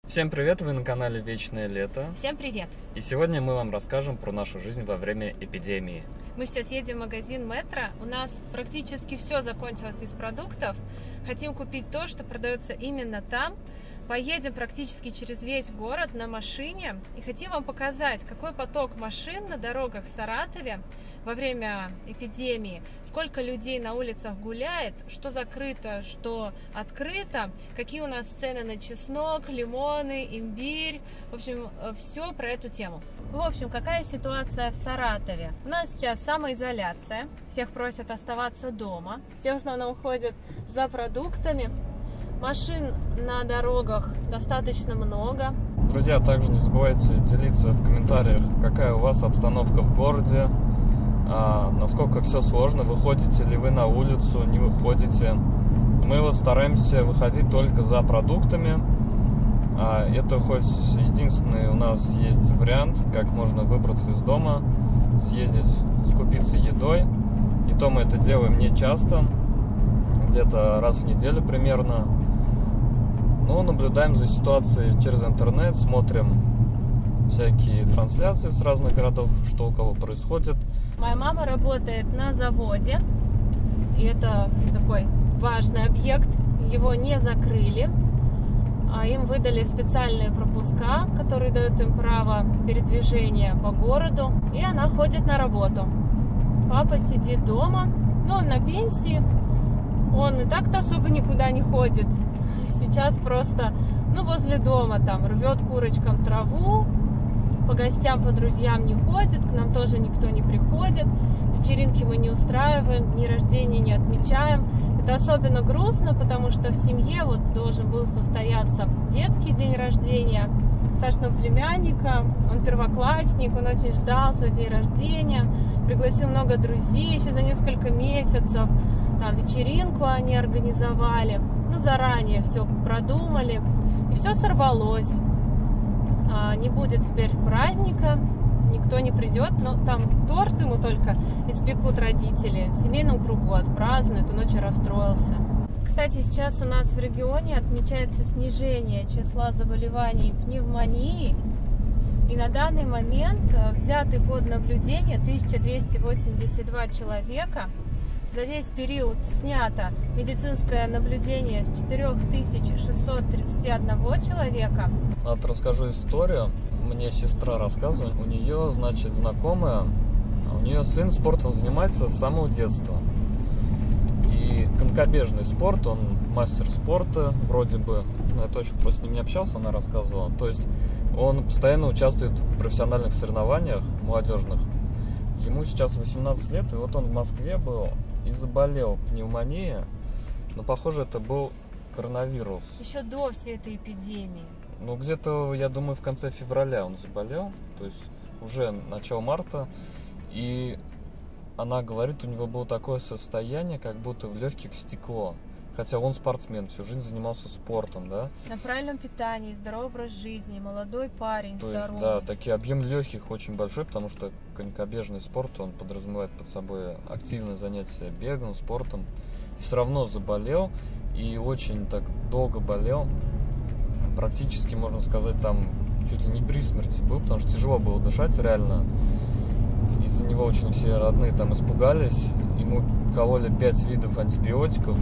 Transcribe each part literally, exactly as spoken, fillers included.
Всем привет, вы на канале Вечное Лето. Всем привет! И сегодня мы вам расскажем про нашу жизнь во время эпидемии. Мы сейчас едем в магазин Метро. У нас практически все закончилось из продуктов. Хотим купить то, что продается именно там. Поедем практически через весь город на машине. И хотим вам показать, какой поток машин на дорогах в Саратове во время эпидемии, сколько людей на улицах гуляет, что закрыто, что открыто, какие у нас цены на чеснок, лимоны, имбирь. В общем, все про эту тему. В общем, какая ситуация в Саратове? У нас сейчас самоизоляция. Всех просят оставаться дома. Все в основном ходят за продуктами. Машин на дорогах достаточно много. Друзья, также не забывайте делиться в комментариях, какая у вас обстановка в городе, а, насколько все сложно, выходите ли вы на улицу, не выходите. Мы вот стараемся выходить только за продуктами. А, это хоть единственный у нас есть вариант, как можно выбраться из дома, съездить, скупиться едой. И то мы это делаем не часто, где-то раз в неделю примерно. Но наблюдаем за ситуацией через интернет, смотрим всякие трансляции с разных городов, что у кого происходит. Моя мама работает на заводе, и это такой важный объект. Его не закрыли, а им выдали специальные пропуска, которые дают им право передвижения по городу, и она ходит на работу. Папа сидит дома, но он на пенсии, он и так-то особо никуда не ходит. Сейчас просто, ну, возле дома там рвет курочкам траву, по гостям, по друзьям не ходит, к нам тоже никто не приходит, вечеринки мы не устраиваем, дни рождения не отмечаем. Это особенно грустно, потому что в семье вот должен был состояться детский день рождения Сашиного племянника, он первоклассник, он очень ждал свой день рождения, пригласил много друзей еще за несколько месяцев, там вечеринку они организовали, ну, заранее все продумали, и все сорвалось. А, не будет теперь праздника, никто не придет, но там торт ему только испекут родители, в семейном кругу отпразднуют, он очень расстроился. Кстати, сейчас у нас в регионе отмечается снижение числа заболеваний пневмонией, и на данный момент взяты под наблюдение тысяча двести восемьдесят два человека. За весь период снято медицинское наблюдение с четырёх тысяч шестисот тридцати одного человека. Вот расскажу историю. Мне сестра рассказывает, у нее, значит, знакомая, у нее сын спортом занимается с самого детства. И конькобежный спорт, он мастер спорта, вроде бы, ну, я точно просто с ним не общался, она рассказывала. То есть он постоянно участвует в профессиональных соревнованиях молодежных. Ему сейчас восемнадцать лет, и вот он в Москве был и заболел пневмонией, но, похоже, это был коронавирус. Еще до всей этой эпидемии. Ну, где-то, я думаю, в конце февраля он заболел, то есть уже начало марта, и она говорит, у него было такое состояние, как будто в легких стекло. Хотя он спортсмен, всю жизнь занимался спортом, да? На правильном питании, здоровый образ жизни, молодой парень, То здоровый. есть, да, такие объем легких очень большой, потому что конькобежный спорт, он подразумевает под собой активное занятие бегом, спортом. И все равно заболел, и очень так долго болел. Практически, можно сказать, там чуть ли не при смерти был, потому что тяжело было дышать, реально. Из-за него очень все родные там испугались. Ему кололи пять видов антибиотиков.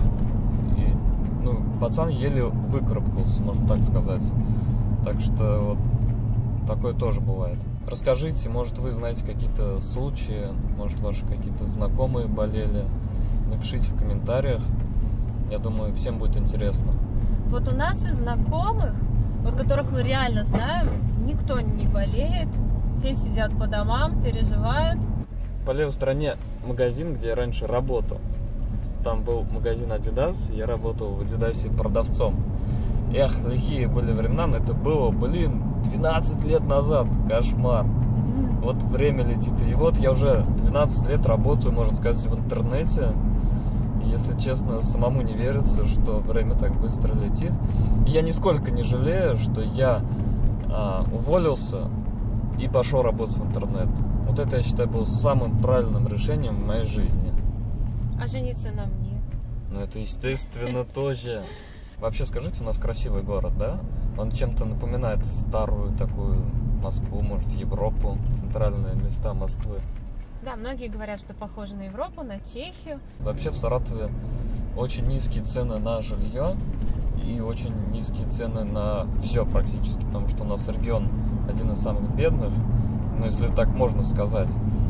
Ну, пацан еле выкарабкался, можно так сказать. Так что вот такое тоже бывает. Расскажите, может, вы знаете какие-то случаи, может, ваши какие-то знакомые болели. Напишите в комментариях. Я думаю, всем будет интересно. Вот у нас из знакомых, вот которых мы реально знаем, никто не болеет. Все сидят по домам, переживают. По левой стороне магазин, где я раньше работал. Там был магазин Adidas, я работал в Adidas продавцом. Эх, лихие были времена, но это было, блин, двенадцать лет назад, кошмар. Mm-hmm. Вот время летит. И вот я уже двенадцать лет работаю, можно сказать, в интернете. И, если честно, самому не верится, что время так быстро летит. И я нисколько не жалею, что я а, уволился и пошел работать в интернет. Вот это, я считаю, было самым правильным решением в моей жизни. А жениться на мне? Ну, это, естественно, тоже. Вообще, скажите, у нас красивый город, да? Он чем-то напоминает старую такую Москву, может, Европу, центральные места Москвы. Да, многие говорят, что похоже на Европу, на Чехию. Вообще в Саратове очень низкие цены на жилье и очень низкие цены на все практически, потому что у нас регион один из самых бедных, ну, если так можно сказать.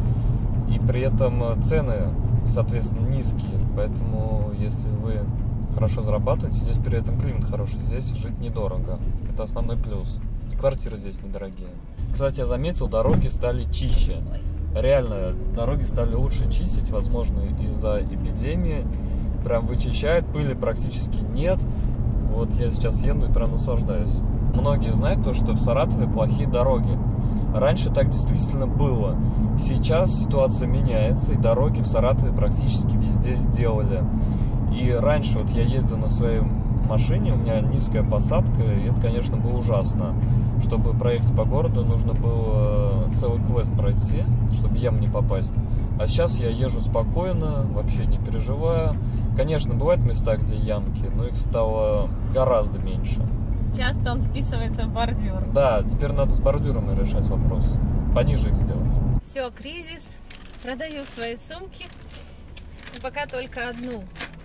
И при этом цены, соответственно, низкие, поэтому если вы хорошо зарабатываете, здесь при этом климат хороший, здесь жить недорого. Это основной плюс. И квартиры здесь недорогие. Кстати, я заметил, дороги стали чище. Реально, дороги стали лучше чистить, возможно, из-за эпидемии. Прям вычищают, пыли практически нет. Вот я сейчас еду и прям наслаждаюсь. Многие знают то, что в Саратове плохие дороги. Раньше так действительно было. Сейчас ситуация меняется, и дороги в Саратове практически везде сделали. И раньше вот я ездил на своей машине, у меня низкая посадка, и это, конечно, было ужасно. Чтобы проехать по городу, нужно было целый квест пройти, чтобы в яму не попасть. А сейчас я езжу спокойно, вообще не переживаю. Конечно, бывают места, где ямки, но их стало гораздо меньше. Часто он вписывается в бордюр. Да, теперь надо с бордюрами решать вопрос. Пониже их сделать. Все, кризис. Продаю свои сумки. Но пока только одну.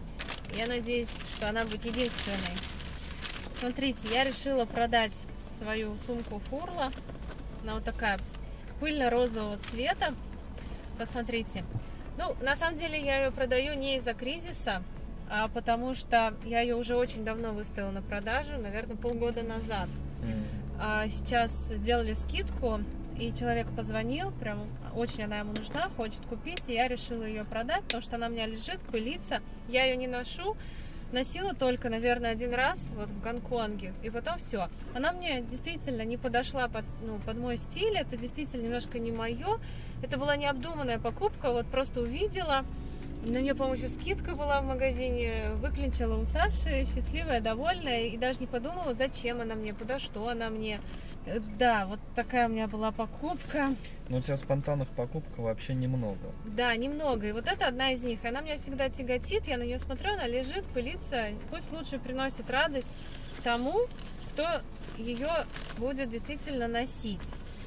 Я надеюсь, что она будет единственной. Смотрите, я решила продать свою сумку Фурла. Она вот такая пыльно-розового цвета. Посмотрите. Ну, на самом деле я ее продаю не из-за кризиса, а потому что я ее уже очень давно выставила на продажу, наверное, полгода назад. Mm. А сейчас сделали скидку, и человек позвонил, прям очень она ему нужна, хочет купить, и я решила ее продать, потому что она у меня лежит, пылится, я ее не ношу, носила только, наверное, один раз вот в Гонконге, и потом все. Она мне действительно не подошла под, ну, под мой стиль, это действительно немножко не мое, это была необдуманная покупка, вот просто увидела. На нее, по-моему, еще скидка была в магазине, выклинчила у Саши, счастливая, довольная, и даже не подумала, зачем она мне, куда, что она мне. Да, вот такая у меня была покупка. Но у тебя спонтанных покупок вообще немного. Да, немного, и вот это одна из них. Она меня всегда тяготит, я на нее смотрю, она лежит, пылится, пусть лучше приносит радость тому, кто ее будет действительно носить.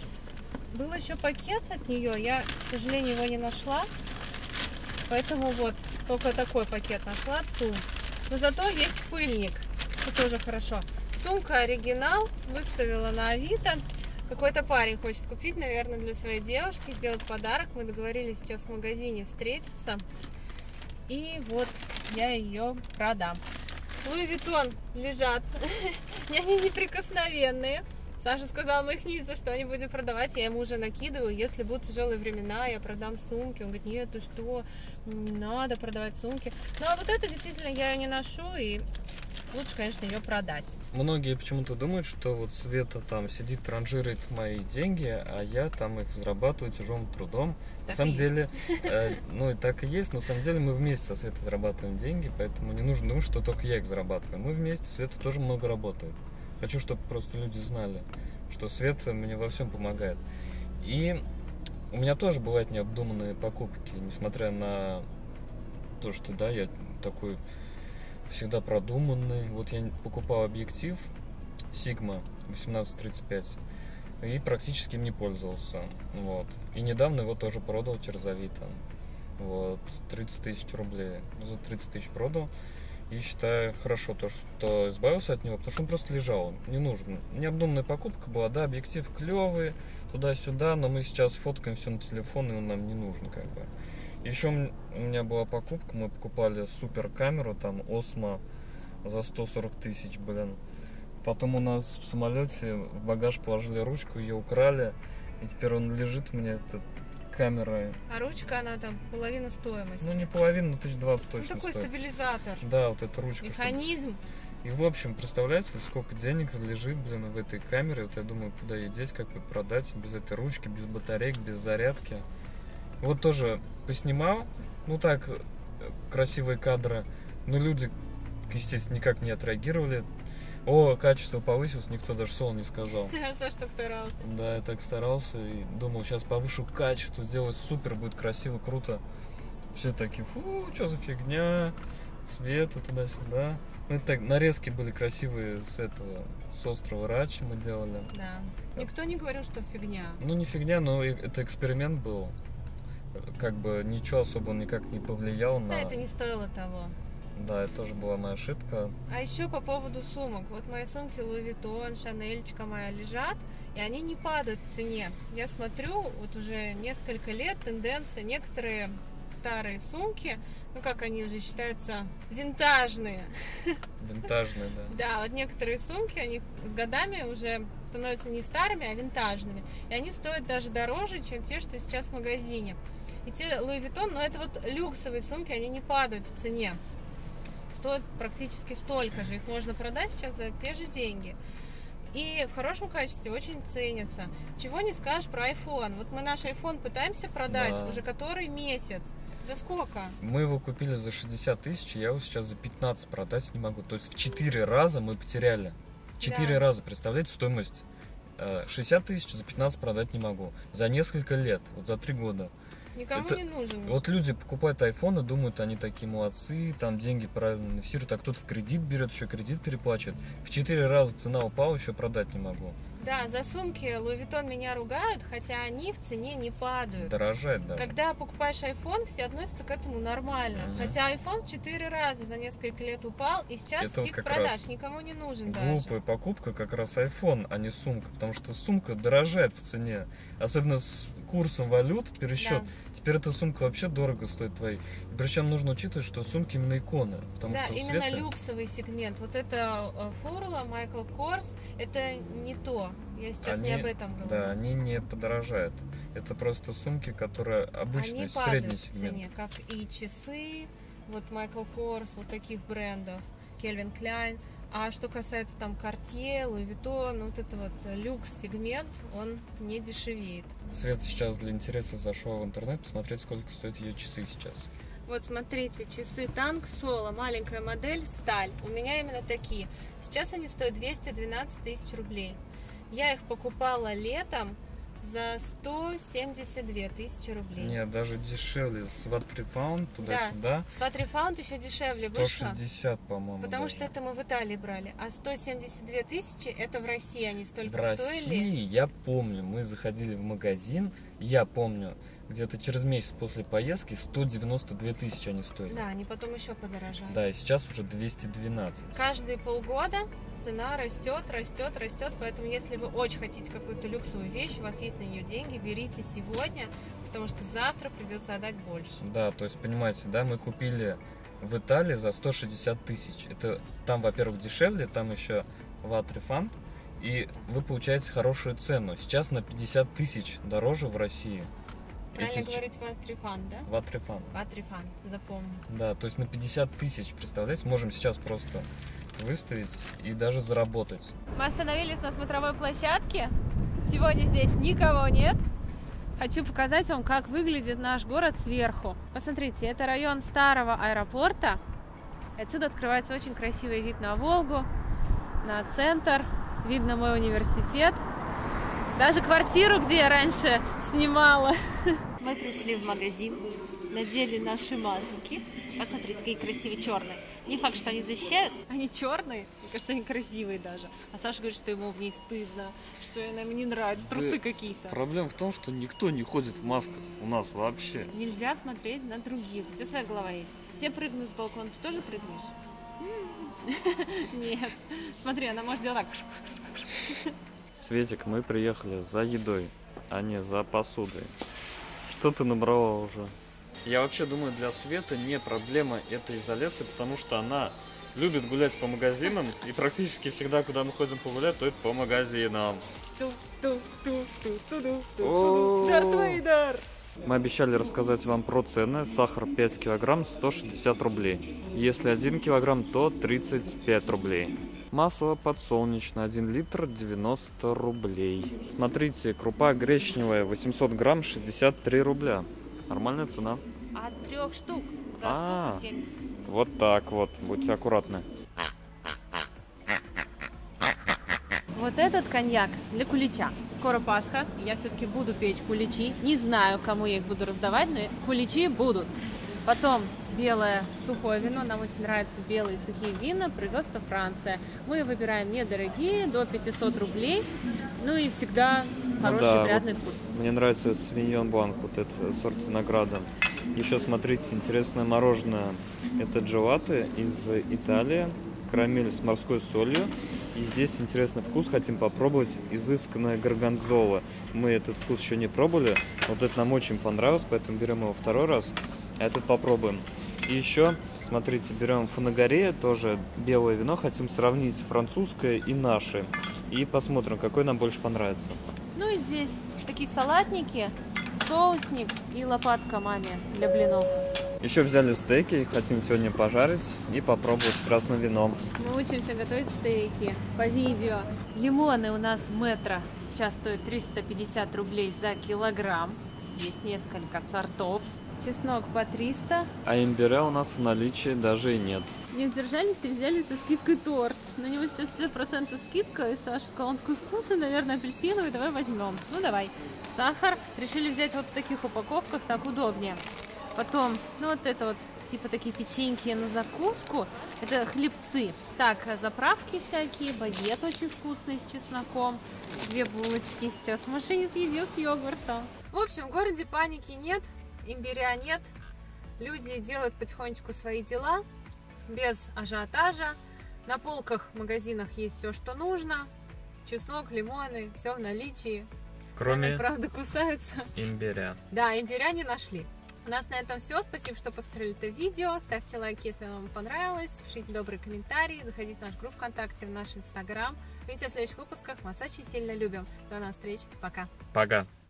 Был еще пакет от нее, я, к сожалению, его не нашла. Поэтому вот, только такой пакет нашла, ЦУМ. Но зато есть пыльник, это тоже хорошо. Сумка оригинал, выставила на Авито. Какой-то парень хочет купить, наверное, для своей девушки, сделать подарок. Мы договорились сейчас в магазине встретиться. И вот я ее продам. Луи Виттон лежат, они неприкосновенные. Саша сказал, мы их ни за что не будем продавать, я ему уже накидываю, если будут тяжелые времена, я продам сумки. Он говорит, нет, ты что, не надо продавать сумки. Ну а вот это действительно я ее не ношу, и лучше, конечно, ее продать. Многие почему-то думают, что вот Света там сидит, транжирует мои деньги, а я там их зарабатываю тяжелым трудом. Так на самом деле, э, ну и так и есть, но на самом деле мы вместе со Светой зарабатываем деньги, поэтому не нужно думать, что только я их зарабатываю. Мы вместе, Света тоже много работает. Хочу, чтобы просто люди знали, что Света мне во всем помогает. И у меня тоже бывают необдуманные покупки, несмотря на то, что, да, я такой всегда продуманный. Вот я покупал объектив Sigma восемнадцать тридцать пять и практически им не пользовался. Вот. И недавно его тоже продал через Авито. Вот. тридцать тысяч рублей. За тридцать тысяч продал. И считаю хорошо то, что избавился от него, потому что он просто лежал, не нужен. Необдуманная покупка была, да, объектив клевый, туда-сюда, но мы сейчас фоткаем все на телефон, и он нам не нужен, как бы. Еще у меня была покупка, мы покупали супер камеру, там, Osmo за сто сорок тысяч, блин. Потом у нас в самолете в багаж положили ручку, ее украли, и теперь он лежит мне, этот камера. А ручка, она там половина стоимости. Ну, не половина, но тысяч двадцать точно ну, такой стоит. стабилизатор. Да, вот эта ручка. Механизм. Чтобы... И, в общем, представляете, сколько денег лежит, блин, в этой камере. Вот я думаю, куда ее деть, как ее продать, без этой ручки, без батареек, без зарядки. Вот тоже поснимал, ну так, красивые кадры, но люди, естественно, никак не отреагировали. О, качество повысилось, никто даже слова не сказал. Саша так старался. Да, я так старался и думал, сейчас повышу качество, сделаю супер, будет красиво, круто. Все такие, фу, что за фигня, Света туда-сюда. Ну, так, нарезки были красивые с этого, с острова Рачи мы делали. Да. Никто не говорил, что фигня. Ну, не фигня, но это эксперимент был. Как бы ничего особо никак не повлиял на... Да, это не стоило того. Да, это тоже была моя ошибка. А еще по поводу сумок. Вот мои сумки Louis Vuitton, Шанельчика моя лежат, и они не падают в цене. Я смотрю, вот уже несколько лет тенденция, некоторые старые сумки, ну как они уже считаются, винтажные. Винтажные, да. Да, вот некоторые сумки, они с годами уже становятся не старыми, а винтажными. И они стоят даже дороже, чем те, что сейчас в магазине. И те Louis Vuitton, но это вот люксовые сумки, они не падают в цене. Стоят практически столько же. Их можно продать сейчас за те же деньги. И в хорошем качестве очень ценятся. Чего не скажешь про iPhone. Вот мы наш iPhone пытаемся продать да. уже который месяц. За сколько? Мы его купили за шестьдесят тысяч, я его сейчас за пятнадцать продать не могу. То есть в четыре раза мы потеряли. четыре да. раза, представляете, стоимость. шестьдесят тысяч за пятнадцать продать не могу. За несколько лет, вот за три года. Никому это, не нужен. Вот люди покупают айфоны, думают, они такие молодцы, там деньги правильно инвестируют, а кто-то в кредит берет, еще кредит переплачивает. В четыре раза цена упала, еще продать не могу. Да, за сумки Louis Vuitton меня ругают, хотя они в цене не падают. Дорожает, да. Когда покупаешь iPhone, все относятся к этому нормально. Uh-huh. Хотя iPhone четыре раза за несколько лет упал, и сейчас это фиг вот продаж, никому не нужен глупая даже. покупка как раз iPhone, а не сумка, потому что сумка дорожает в цене. Особенно с курсом валют, пересчет. Да. Теперь эта сумка вообще дорого стоит твоей. Причем нужно учитывать, что сумки именно иконы. Потому да, что именно света... люксовый сегмент. Вот это Фурла, Майкл Корс, это не то. Я сейчас они, не об этом говорю. Да, они не подорожают. Это просто сумки, которые обычный средний сегмент. В цене, как и часы, вот Майкл Корс, вот таких брендов, Calvin Klein. А что касается там Cartier, Louis Vuitton, вот это вот люкс-сегмент, он не дешевеет. Свет сейчас для интереса зашел в интернет, посмотреть, сколько стоят ее часы сейчас. Вот смотрите, часы Танк Соло, маленькая модель, сталь. У меня именно такие. Сейчас они стоят двести двенадцать тысяч рублей. Я их покупала летом за сто семьдесят две тысячи рублей. Нет, даже дешевле. С Waterfound туда-сюда. Да, с Waterfound еще дешевле вышло. сто шестьдесят, по-моему. Потому даже. что это мы в Италии брали. А сто семьдесят две тысячи это в России они столько в стоили. В России, я помню, мы заходили в магазин, я помню, где-то через месяц после поездки сто девяносто две тысячи они стоили. Да, они потом еще подорожали. Да, и сейчас уже двести двенадцать. Каждые полгода цена растет, растет, растет. Поэтому, если вы очень хотите какую-то люксовую вещь, у вас есть на нее деньги, берите сегодня, потому что завтра придется отдать больше. Да, то есть, понимаете, да, мы купили в Италии за сто шестьдесят тысяч. Это там, во-первых, дешевле, там еще Waterfound, и вы получаете хорошую цену. Сейчас на пятьдесят тысяч дороже в России. Правильно Эти... говорить Waterfound, да? Waterfound. Waterfound, запомню. Да, то есть на пятьдесят тысяч, представляете, можем сейчас просто выставить и даже заработать. Мы остановились на смотровой площадке. Сегодня здесь никого нет. Хочу показать вам, как выглядит наш город сверху. Посмотрите, это район старого аэропорта. Отсюда открывается очень красивый вид на Волгу, на центр. Видно мой университет. Даже квартиру, где я раньше снимала. Мы пришли в магазин, надели наши маски. Посмотрите, какие красивые черные. Не факт, что они защищают. Они черные. Мне кажется, они красивые даже. А Саша говорит, что ему в ней стыдно, что нам не нравится. Трусы да какие-то. Проблема в том, что никто не ходит в масках у нас вообще. Нельзя смотреть на других. У тебя своя голова есть. Все прыгнут с балкона. Ты тоже прыгнешь? Нет. Смотри, она может делать так. Светик, мы приехали за едой, а не за посудой. Что ты набрала уже? Я вообще думаю, для Светы не проблема эта изоляция, потому что она любит гулять по магазинам, и практически всегда, куда мы ходим погулять, то это по магазинам. Дарт Вейдер! Мы обещали рассказать вам про цены. Сахар пять килограмм сто шестьдесят рублей. Если один килограмм, то тридцать пять рублей. Масло подсолнечное один литр девяносто рублей. Смотрите, крупа гречневая восемьсот грамм шестьдесят три рубля. Нормальная цена. От трех штук за А-а-а. штуку семьдесят. Вот так вот. Будьте аккуратны. Вот этот коньяк для кулича. Скоро Пасха, я все-таки буду печь куличи. Не знаю, кому я их буду раздавать, но куличи будут. Потом белое сухое вино. Нам очень нравятся белые сухие вина. Производство Франция. Мы выбираем недорогие, до пятисот рублей. Ну и всегда хороший, ну да, приятный вот вкус. Мне нравится Савиньон Бланк, вот этот сорт винограда. Еще смотрите, интересное мороженое. Это джелаты из Италии. Карамель с морской солью. И здесь интересный вкус, хотим попробовать, изысканная горгонзола. Мы этот вкус еще не пробовали, вот это нам очень понравилось, поэтому берем его второй раз, а этот попробуем. И еще, смотрите, берем Фанагория, тоже белое вино, хотим сравнить французское и наше. И посмотрим, какой нам больше понравится. Ну и здесь такие салатники, соусник и лопатка маме для блинов. Еще взяли стейки, хотим сегодня пожарить и попробовать с красным вином. Мы учимся готовить стейки по видео. Лимоны у нас метро сейчас стоят триста пятьдесят рублей за килограмм. Есть несколько сортов. Чеснок по триста. А имбиря у нас в наличии даже и нет. Не сдержались и взяли со скидкой торт. На него сейчас пятьдесят процентов скидка, и Саша сказал, он такой вкусный, наверное, апельсиновый, давай возьмем. Ну давай. Сахар. Решили взять вот в таких упаковках, так удобнее. Потом, ну вот это вот, типа такие печеньки на закуску, это хлебцы. Так, заправки всякие, багет очень вкусный с чесноком. Две булочки сейчас в машине съедим с йогуртом. В общем, в городе паники нет, имбиря нет. Люди делают потихонечку свои дела, без ажиотажа. На полках в магазинах есть все, что нужно. Чеснок, лимоны, все в наличии. Кроме, цены, правда, кусаются. Имбиря. Да, имбиря не нашли. У нас на этом все. Спасибо, что посмотрели это видео. Ставьте лайки, если вам понравилось. Пишите добрые комментарии. Заходите в наш группу ВКонтакте, в наш Инстаграм. Видите в следующих выпусках. Мы вас очень сильно любим. До новых встреч. Пока. Пока.